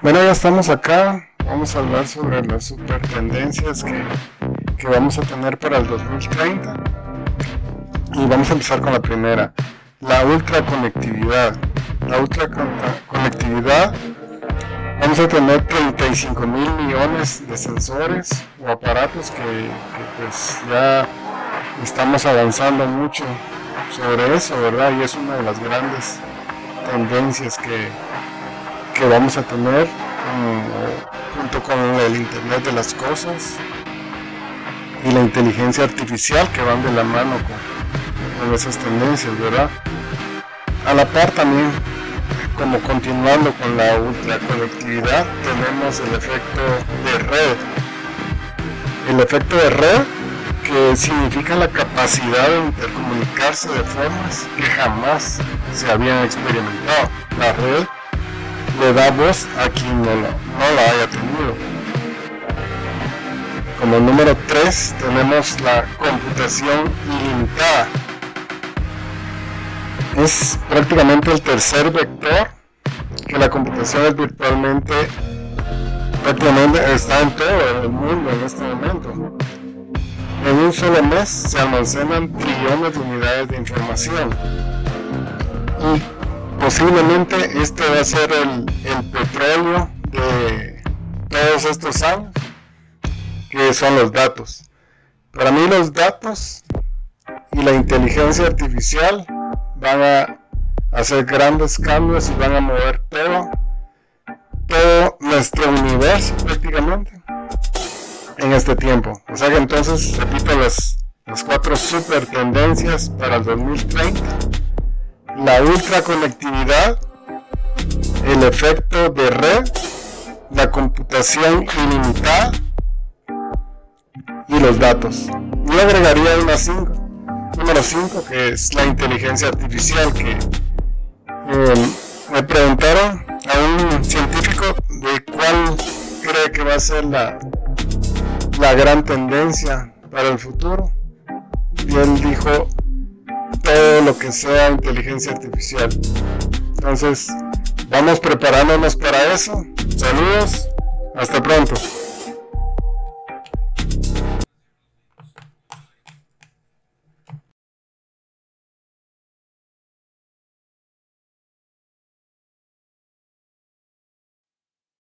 Bueno, ya estamos acá. Vamos a hablar sobre las super tendencias que vamos a tener para el 2030. Y vamos a empezar con la primera, la ultraconectividad. La ultraconectividad, vamos a tener 35.000 millones de sensores o aparatos que pues ya estamos avanzando mucho sobre eso, ¿verdad? Y es una de las grandes tendencias que vamos a tener junto con el Internet de las cosas y la inteligencia artificial, que van de la mano con esas tendencias, ¿verdad? A la par también, como continuando con la ultraconectividad, tenemos el efecto de red. El efecto de red, que significa la capacidad de intercomunicarse de formas que jamás se habían experimentado. La red le da voz a quien no la haya tenido. Como número 3 tenemos la computación ilimitada. Es prácticamente el tercer vector, que la computación es virtualmente está en todo el mundo en este momento. En un solo mes se almacenan trillones de unidades de información y posiblemente este va a ser el petróleo de todos estos años, que son los datos. Para mí los datos y la inteligencia artificial van a hacer grandes cambios y van a mover todo nuestro universo prácticamente en este tiempo. O sea que entonces repito las 4 super tendencias para el 2030: la ultraconectividad, el efecto de red, la computación ilimitada y los datos. Yo agregaría número 5, que es la inteligencia artificial, que me preguntaron a un científico de cuál cree que va a ser la gran tendencia para el futuro, y él dijo todo lo que sea inteligencia artificial. Entonces vamos preparándonos para eso. Saludos, hasta pronto.